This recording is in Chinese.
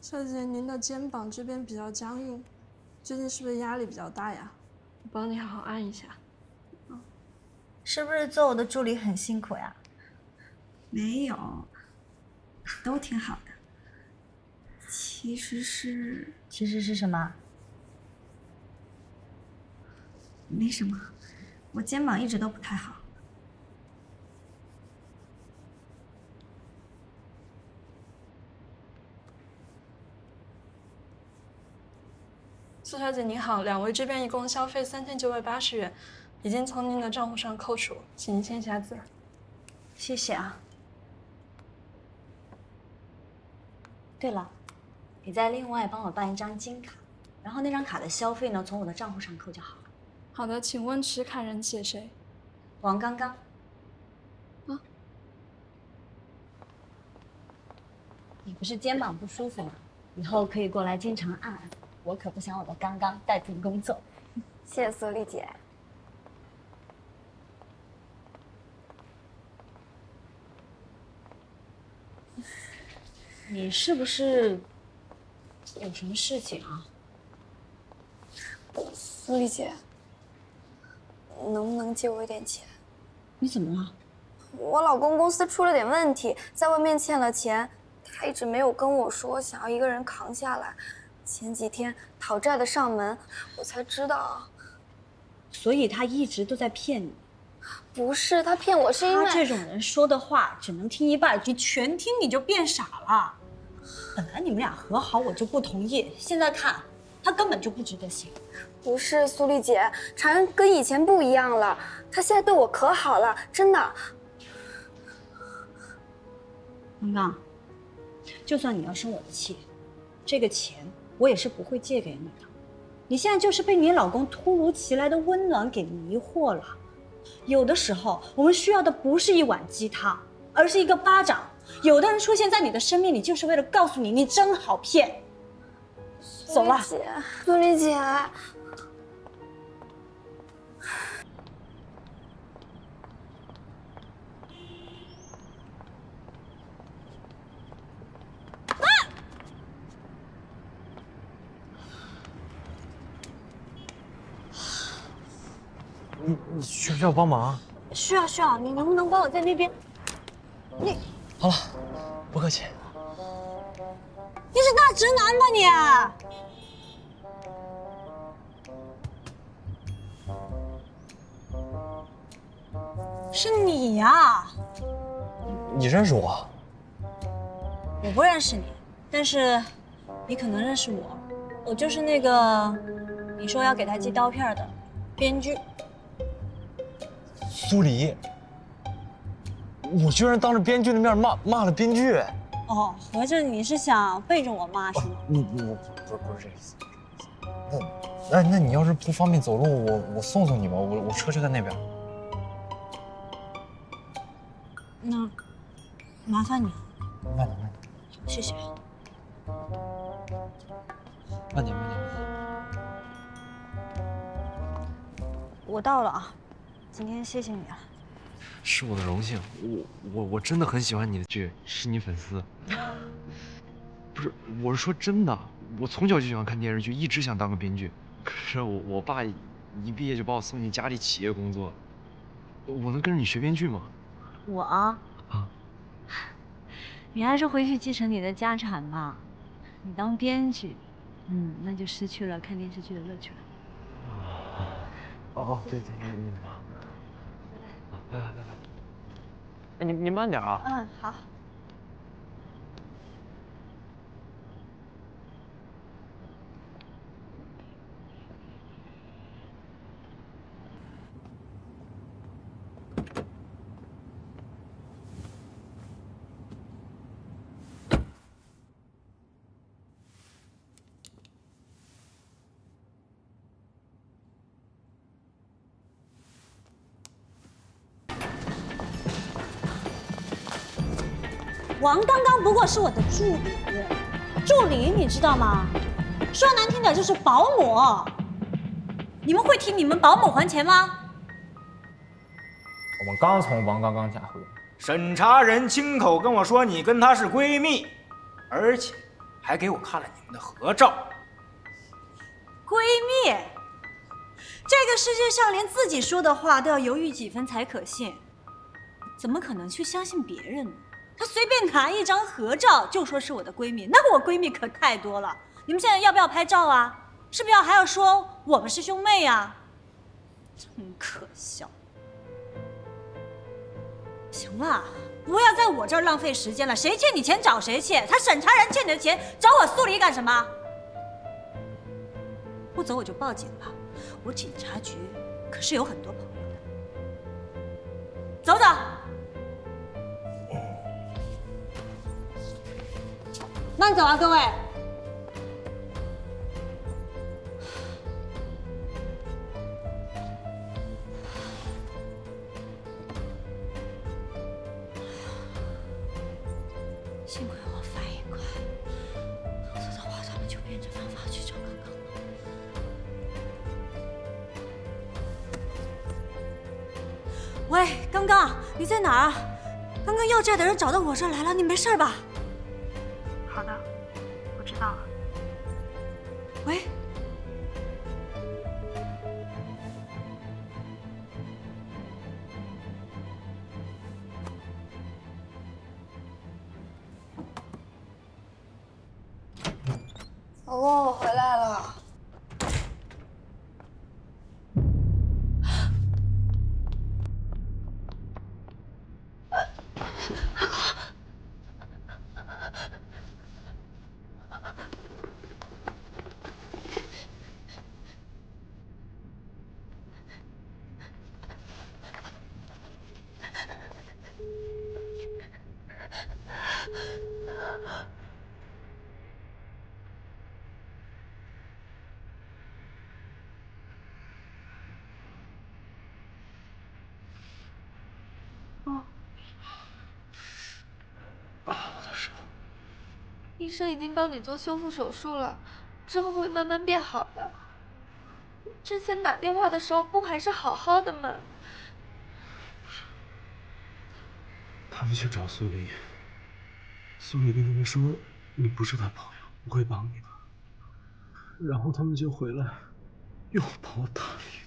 小姐，您的肩膀这边比较僵硬，最近是不是压力比较大呀？我帮你好好按一下。 是不是做我的助理很辛苦呀？ 没有，都挺好的。其实是什么？ 没什么，我肩膀一直都不太好。 苏小姐您好，两位这边一共消费3980元，已经从您的账户上扣除，请您签下字。 谢谢啊。对了，你再另外帮我办一张金卡，然后那张卡的消费呢，从我的账户上扣就好了。 好的，请问持卡人写谁？ 王刚刚。 啊？ 你不是肩膀不舒服吗？以后可以过来经常按按。我可不想我的刚刚代替工作。 谢谢苏丽姐。 你是不是有什么事情啊？ 苏丽姐，能不能借我一点钱？ 你怎么了？ 我老公公司出了点问题，在外面欠了钱，他一直没有跟我说，想要一个人扛下来。前几天讨债的上门，我才知道。 所以他一直都在骗你？ 不是，他骗我是因为他这种人说的话只能听一半，你全听你就变傻了。本来你们俩和好我就不同意，现在看他根本就不值得信。 不是苏丽姐，常源跟以前不一样了，他现在对我可好了，真的。 刚刚，就算你要生我的气，这个钱我也是不会借给你的。你现在就是被你老公突如其来的温暖给迷惑了。有的时候我们需要的不是一碗鸡汤，而是一个巴掌。有的人出现在你的生命里，就是为了告诉你你真好骗。走了， 苏丽姐。 你需不需要帮忙？ 需要，你能不能帮我在那边？你好了，不客气。 你是大直男吧你？是你呀！ 你认识我？ 我不认识你，但是你可能认识我。我就是那个你说要给他寄刀片的编剧。 苏黎，我居然当着编剧的面骂了编剧。 哦，合着你是想背着我骂是吗？ 我不是这个意思。那你要是不方便走路，我送送你吧，我车就在那边。 那麻烦你。 慢点。 谢谢。 慢点。 我到了啊，今天谢谢你了。 是我的荣幸，我真的很喜欢你的剧，是你粉丝。不是，我是说真的，我从小就喜欢看电视剧，一直想当个编剧。可是我爸一毕业就把我送进家里企业工作，我能跟着你学编剧吗？ 我啊，你还是回去继承你的家产吧。你当编剧，那就失去了看电视剧的乐趣了。 哦，对，你忙。来。哎，你慢点啊。 好。王刚刚不过是我的助理，你知道吗？说难听点就是保姆。你们会替你们保姆还钱吗？ 我们刚从王刚刚家回来， 审查人亲口跟我说你跟她是闺蜜，而且还给我看了你们的合照。 闺蜜，这个世界上连自己说的话都要犹豫几分才可信，怎么可能去相信别人呢？她随便拿一张合照就说是我的闺蜜，那我闺蜜可太多了。你们现在要不要拍照啊？是不是还要说我们是兄妹呀？真可笑。行了，不要在我这儿浪费时间了。谁欠你钱找谁去，他审查人欠你的钱找我苏黎干什么？不走我就报警了，我警察局可是有很多朋友的。走走。慢走啊，各位。幸亏我反应快，否则的话他们就变着方法去找刚刚了。喂，刚刚，你在哪儿啊？刚刚要债的人找到我这儿来了，你没事吧？ 好的，我知道了。 喂。 老公，我回来了。 医生已经帮你做修复手术了，之后会慢慢变好的。之前打电话的时候不还是好好的吗？ 他们去找苏黎，苏黎跟他们说你不是他朋友，不会帮你的，然后他们就回来，又把我打了一顿。